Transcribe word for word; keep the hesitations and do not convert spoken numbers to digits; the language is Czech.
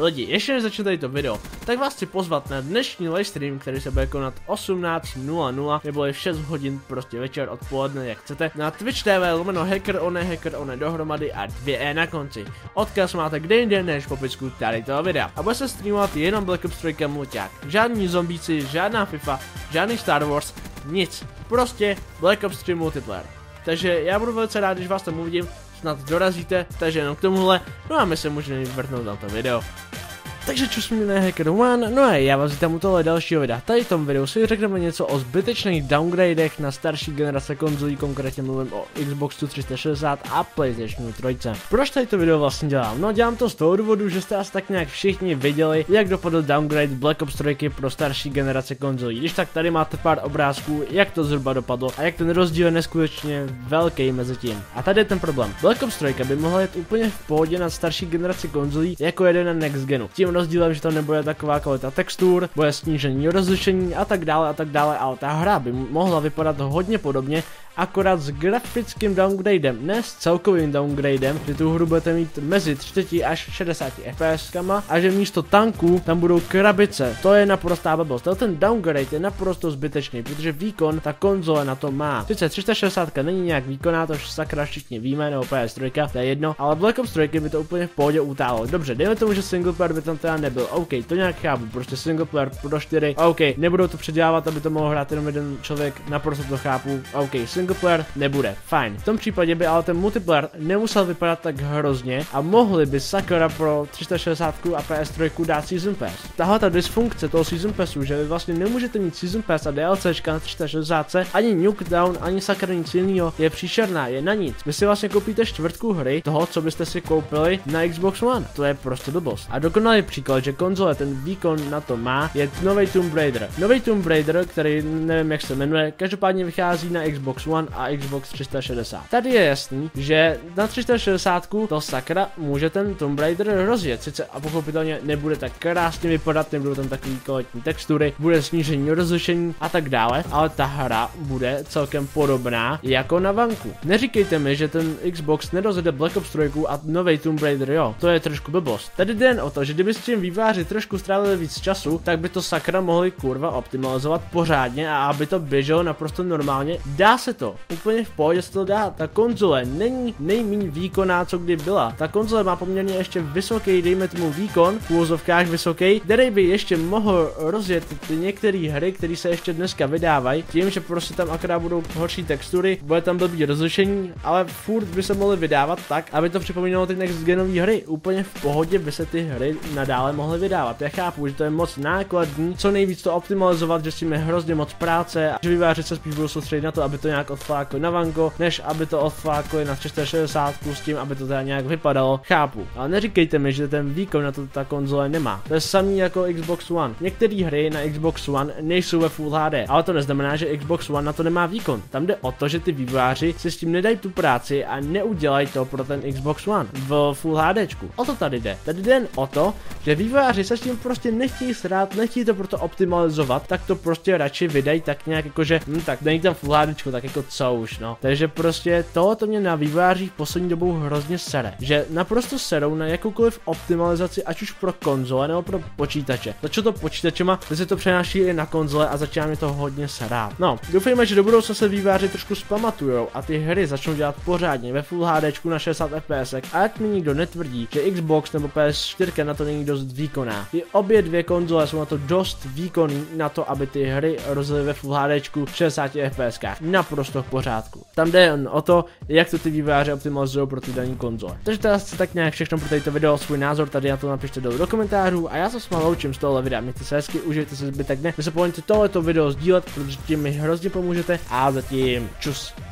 Lidi, ještě než začnu tady to video, tak vás chci pozvat na dnešní livestream, který se bude konat osmnáct nula nula, nebo je v šest hodin, prostě večer, odpoledne, jak chcete, na Twitch T V lomeno hacker one, hacker one dohromady a dvě E na konci. Odkaz máte kde jinde než v popisku tady toho videa. A bude se streamovat jenom Black Ops tři mulťák. Žádní zombíci, žádná FIFA, žádný Star Wars, nic. Prostě Black Ops tři multiplayer. Takže já budu velice rád, když vás tam uvidím, snad dorazíte, takže jenom k tomuhle, no a my se můžeme vrtnout na to video. Takže čus mě Hacker One, no a já vás vítám u tohle dalšího videa. Tady v tom videu si řekneme něco o zbytečných downgradech na starší generace konzolí, konkrétně mluvím o Xboxu tři sta šedesát a PlayStationu tři. Proč tady to video vlastně dělám? No dělám to z toho důvodu, že jste asi tak nějak všichni viděli, jak dopadl downgrade Black Ops tři pro starší generace konzolí. Když tak tady máte pár obrázků, jak to zhruba dopadlo a jak ten rozdíl je neskutečně velký mezi tím. A tady je ten problém. Black Ops tři by mohla jít úplně v pohodě na starší generaci konzolí, jako jede na Next Genu. Tím rozdílem, že to nebude taková kvalita textur, bude snížení rozlišení a tak dále a tak dále, ale ta hra by mohla vypadat hodně podobně, akorát s grafickým downgradem, ne s celkovým downgradem, že tu hru budete mít mezi třiceti až šedesáti F P S kama a že místo tanků tam budou krabice. To je naprostá blbost. Ten downgrade je naprosto zbytečný, protože výkon ta konzole na to má. Sice tři sta šedesát není nějak výkonná, to sakra všichni víme, nebo P S tři, to je jedno, ale Black Ops tři by to úplně v pohodě utálo. Dobře, dejme tomu, že single player by tam teda nebyl. OK, to nějak chápu, prostě single player pro čtyři. OK, nebudou to předělávat, aby to mohl hrát jenom jeden člověk, naprosto to chápu. OK, single player nebude, fajn. V tom případě by ale ten multiplayer nemusel vypadat tak hrozně a mohli by sakra pro tři sta šedesát a P S tři dát Season Pass. Tahle ta dysfunkce toho Season Passu, že vy vlastně nemůžete mít Season Pass a DLCčka na tři sta šedesát, ani Nukedown, ani sakra nic jiného, je příšerná, je na nic. Vy si vlastně koupíte čtvrtku hry toho, co byste si koupili na Xbox One. To je prostě blbost. A dokonalý příklad, že konzole ten výkon na to má, je nový Tomb Raider. Nový Tomb Raider, který nevím jak se jmenuje, každopádně vychází na Xbox One a Xbox tři sta šedesát. Tady je jasný, že na tři sta šedesát to sakra může ten Tomb Raider rozjet, sice a pochopitelně nebude tak krásně vypadat, nebudou tam takový kvalitní textury, bude snížení rozlišení a tak dále, ale ta hra bude celkem podobná jako na vanku. Neříkejte mi, že ten Xbox nerozjede Black Ops tři a nový Tomb Raider, jo, to je trošku blbost. Tady jde jen o to, že kdyby s tím výváři trošku strávili víc času, tak by to sakra mohli kurva optimalizovat pořádně a aby to běželo naprosto normálně. Dá se to, úplně v pohodě se to dá. Ta konzole není nejméně výkonná, co kdy byla. Ta konzole má poměrně ještě vysoký, dejme tomu výkon, v úvozovkách vysoký, který by ještě mohl rozjet ty některé hry, které se ještě dneska vydávají, tím, že prostě tam akorát budou horší textury, bude tam blbý rozlišení, ale furt by se mohly vydávat tak, aby to připomínalo ty next genové hry. Úplně v pohodě by se ty hry nadále mohly vydávat. Já chápu, že to je moc nákladný, co nejvíc to optimalizovat, že s tím je hrozně moc práce a že výváři se spíš budou soustředit na to, aby to nějak odflákli na vanko, než aby to odflákli na tři sta šedesát s tím, aby to teda nějak vypadalo. Chápu, ale neříkejte mi, že ten výkon na to ta konzole nemá. To je samý jako Xbox One. Některé hry na Xbox One nejsou ve Full H D, ale to neznamená, že Xbox One na to nemá výkon. Tam jde o to, že ty vývojáři si s tím nedají tu práci a neudělají to pro ten Xbox One v Full HDčku. O to tady jde. Tady jde jen o to, že vývojáři se s tím prostě nechtějí srát, nechtějí to proto optimalizovat, tak to prostě radši vydají tak nějak jakože, hm, tak není tam Full HDčko, tak jako co už, no. Takže prostě tohoto mě na vývojářích poslední dobou hrozně sere, že naprosto serou na jakoukoliv optimalizaci, ať už pro konzole nebo pro počítače. Začalo to počítačema, teď se to přenáší i na konzole a začíná mě to hodně serát. No, doufejme, že do budoucna se vývojáři trošku zpamatujou a ty hry začnou dělat pořádně ve Full HDčku na šedesát F P S a ať mi nikdo netvrdí, že Xbox nebo P S čtyři na to není dost výkonná. I obě dvě konzole jsou na to dost výkonný na to, aby ty hry rozjeli ve Full HDčku v šedesáti F P S kách. Naprosto v pořádku. Tam jde jen o to, jak to ty vývojáři optimalizují pro ty dané konzole. Takže to je asi tak nějak všechno pro toto video, svůj názor tady na to napište dolů do komentářů a já se s vámi loučím z tohle videa. Mějte se hezky, užijte si zbytek dne. Nezapomeňte tohleto video sdílet, protože tím mi hrozně pomůžete a zatím čus.